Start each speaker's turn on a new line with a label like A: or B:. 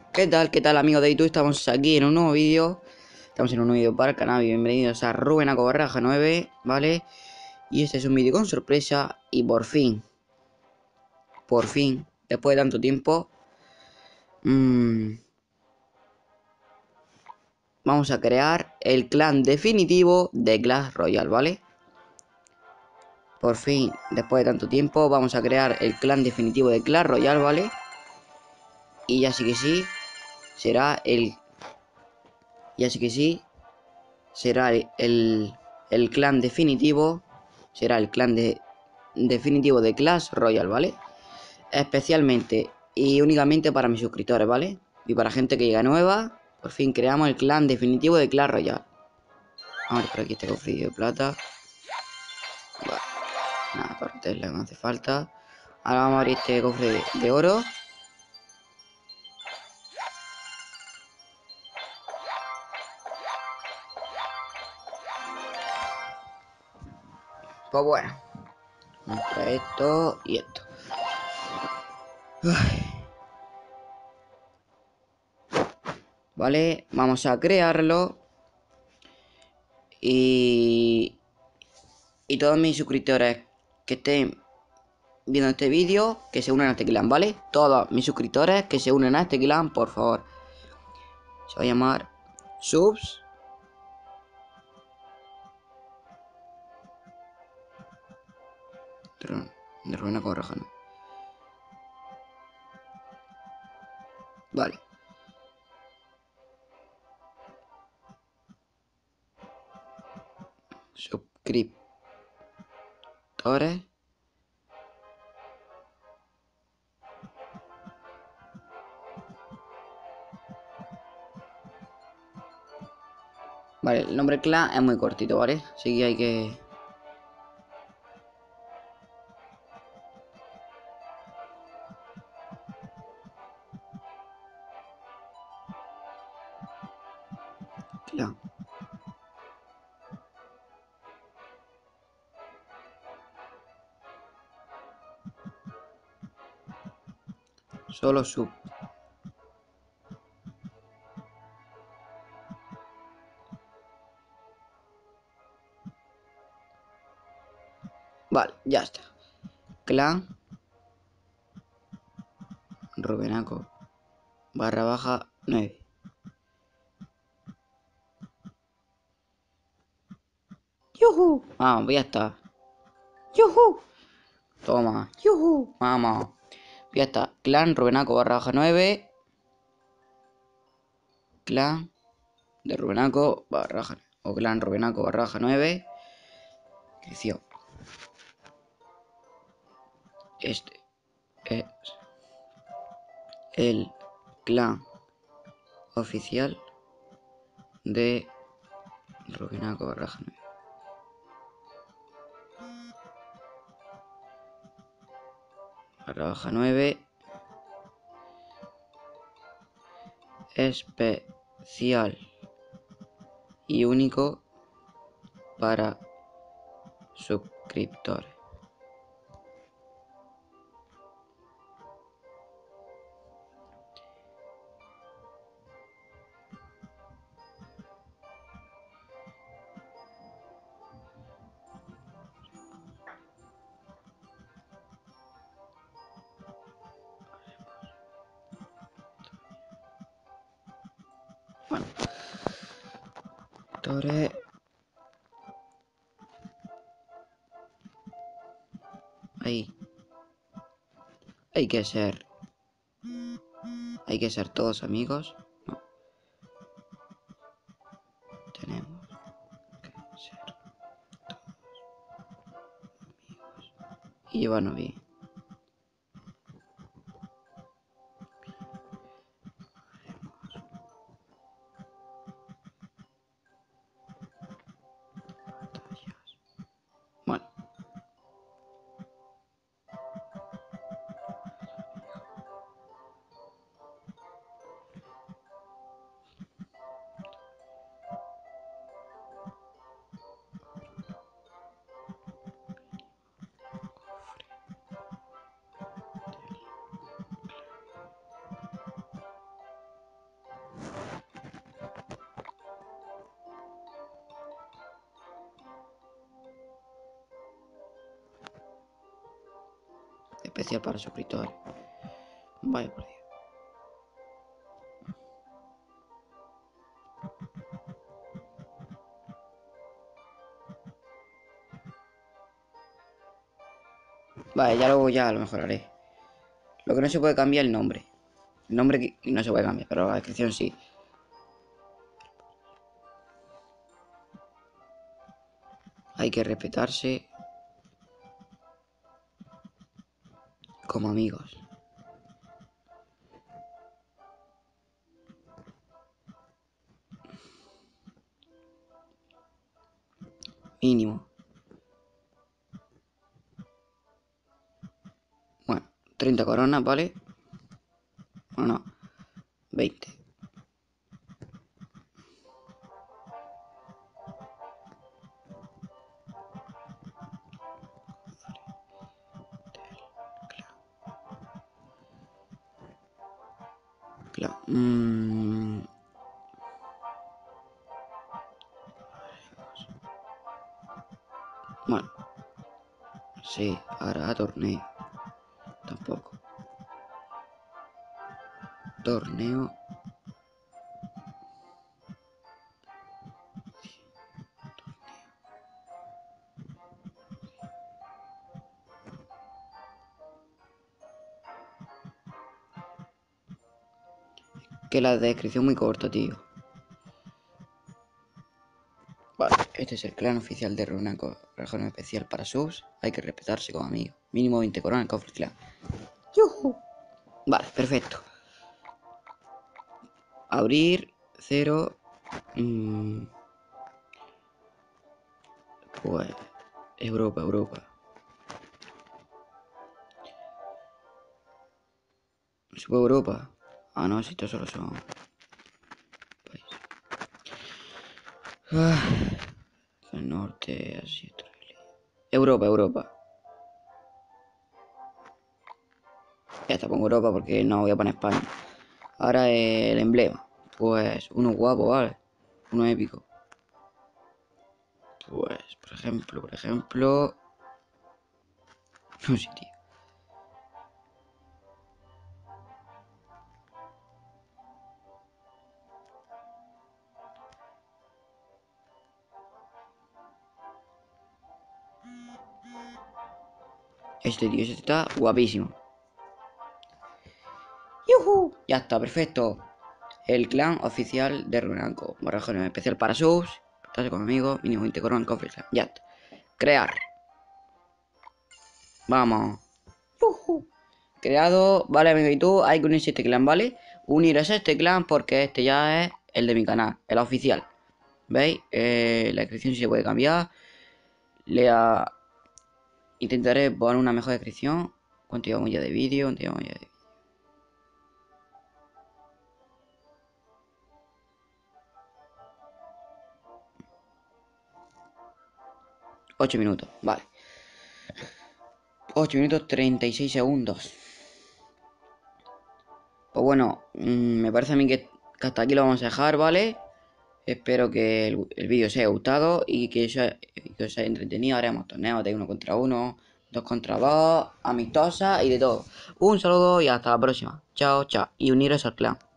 A: ¿Qué tal? ¿Qué tal, amigos de YouTube? Estamos aquí en un nuevo vídeo. Estamos en un nuevo vídeo para el canal. Bienvenidos a Rubenaco Barraja 9, ¿vale? Y este es un vídeo con sorpresa. Y por fin, después de tanto tiempo, vamos a crear el clan definitivo de Clash Royale, ¿vale? Por fin, después de tanto tiempo, vamos a crear el clan definitivo de Clash Royale, ¿vale? Y ya sí que sí, será el... Ya sí que sí, será el clan definitivo. Será el clan definitivo de Clash Royale, ¿vale? Especialmente y únicamente para mis suscriptores, ¿vale? Y para gente que llega nueva, por fin creamos el clan definitivo de Clash Royale. Vamos a ver por aquí este cofrillo de plata. Vale, nada, para Tesla no hace falta. Ahora vamos a abrir este cofre de oro. Pues bueno, vamos a esto y esto. Vale, vamos a crearlo. Y todos mis suscriptores que estén viendo este vídeo, que se unan a este clan, ¿vale? Todos mis suscriptores que se unen a este clan, por favor. Se va a llamar Subs de Ruina Correjano. Vale. Suscriptores. Vale, el nombre clan es muy cortito, ¿vale? Así que hay que... Clan. Solo sub. Vale, ya está. Clan Rubenaco _ 9. ¡Yuhu! Vamos, ya está. ¡Yuhu! Toma. ¡Yuhu! Vamos. Ya está. Clan Rubenaco _ 9. Clan de Rubenaco _ o clan Rubenaco _ 9. Creció. Este es el clan oficial de Rubenaco _ 9. _ 9. Especial y único para suscriptores. Bueno, suscriptores. Ahí. Hay que ser. Hay que ser todos amigos. No. Tenemos que ser todos amigos. Y llevarnos bien. Bueno. especial para suscriptores. Vaya por Dios. Vale, ya luego ya lo mejoraré. Lo que no se puede cambiar es el nombre. El nombre no se puede cambiar, pero la descripción sí. Hay que respetarse como amigos. Mínimo. Bueno, 30 coronas, ¿vale? Bueno, no. 20. Claro. Bueno. Sí, ahora torneo. Tampoco. Torneo. Que la descripción muy corta, tío. Vale, este es el clan oficial de Runaco, región especial para subs. Hay que respetarse como amigos. Mínimo 20 coronas en cofre clan. ¡Yuhu! Vale, perfecto. Abrir, 0. Pues Europa. ¿Se puede Europa? Ah, no, si estos solo son países. El norte, así, Australia. Europa. Ya está, pongo Europa porque no voy a poner España. Ahora el emblema. Pues uno guapo, ¿vale? Uno épico. Pues, por ejemplo... No sé, tío. Este tío, este está guapísimo. ¡Yuhu! Ya está, perfecto. El clan oficial de Runanco. Región especial para subs. Estás conmigo. Mínimo 20 coronas en cofre. Ya está. Crear. Vamos. ¡Yuhu! Creado. Vale, amigo, y tú hay que unirse a este clan, ¿vale? Uniros a este clan porque este ya es el de mi canal. El oficial. ¿Veis? La descripción sí se puede cambiar. Intentaré poner una mejor descripción. ¿Cuánto llevamos ya de vídeo? 8 minutos, vale. 8 minutos 36 segundos. Pues bueno, me parece a mí que hasta aquí lo vamos a dejar, ¿vale? Espero que el vídeo os haya gustado y que os haya entretenido. Haremos torneos de 1 contra 1, 2 contra 2, amistosas y de todo. Un saludo y hasta la próxima. Chao, chao. Y uniros al clan.